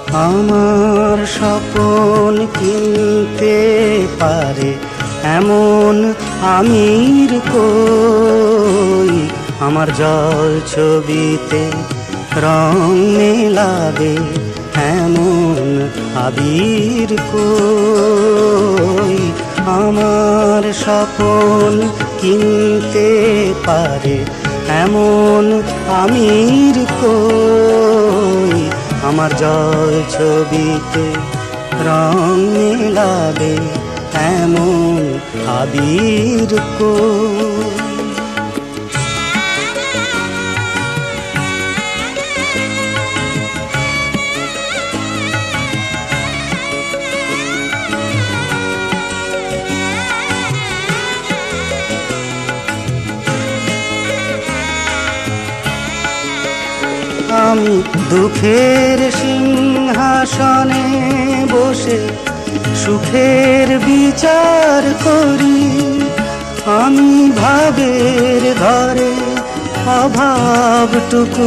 আমার স্বপন কিনতে পারে এমন আমির কই, আমার জল ছবিতে রং মেলাবে এমন আবির কই। আমার স্বপন কিনতে পারে এমন আমির কই, আমার জল ছবিতে রং মেলাবে এমন আবির কই। আমি দুঃখের সিংহাসনে বসে সুখের বিচার করি, আমি ভাবের ঘরে অভাবটুকু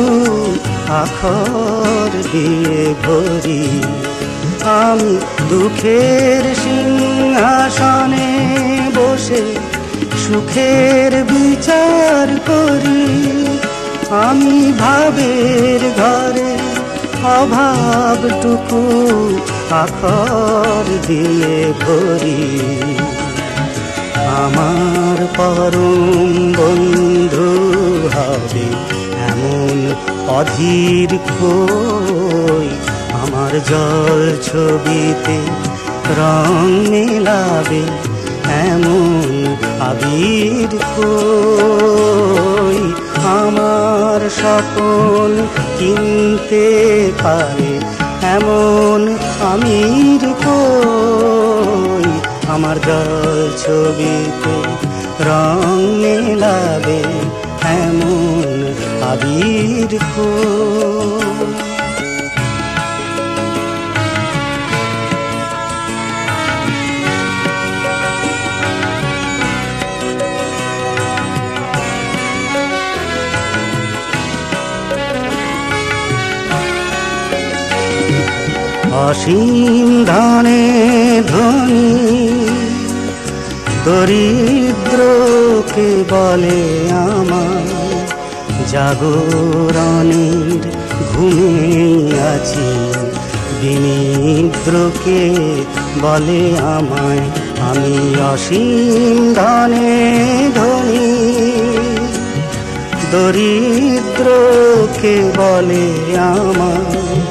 আখর দিয়ে ভরি। আমি দুঃখের সিংহাসনে বসে সুখের বিচার করি, আমি ভাবের ঘরে অভাবটুকু আখর দিয়ে ভরি। আমার পরম বন্ধু হবে এমন অধীর কই, আমার জল ছবিতে রং মেলাবে এমন আবির কই। আমার স্বপন কিনতে পারে এমন আমির কই, আমার জল ছবিতে রং মেলাবে এমন আবির কই। অসীম ধনে ধনী দরিদ্রকে বলে আমার, জাগরণের ঘুমে আছি বিনিদ্রকে বলে আমায়। আমি অসীম ধনে ধনী দরিদ্রকে বলে আমার,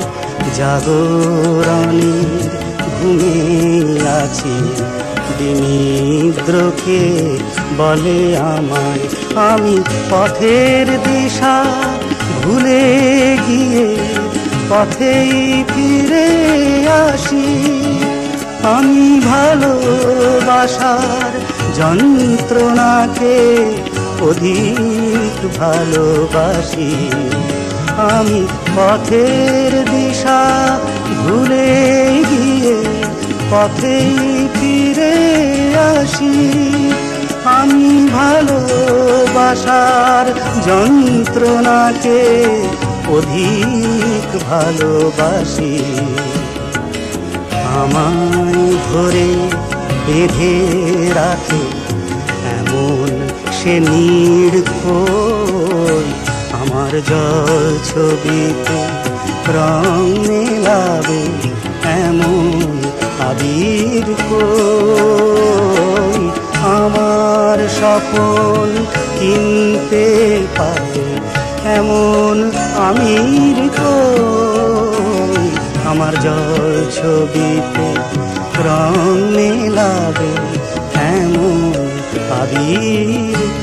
জাগরণের ঘুমে আছি বিনিদ্রকে বলে আমায়। আমি পথের দিশা ভুলে গিয়ে পথেই ফিরে আসি, আমি ভালোবাসার যন্ত্রণাকে অধিক ভালোবাসি। আমি পথের দিশা ভুলে গিয়ে পথেই ফিরে আসি, আমি ভালোবাসার যন্ত্রণাকে অধিক ভালোবাসি। আমায় ধরে বেঁধে রাখে এমন সে নির্ভয়, আমার জল ছবিতে রং মেলাবে এমন আবির কই। আমার স্বপন কিনতে পারে এমন আমির কই, আমার জল ছবিতে রং মেলাবে এমন আবির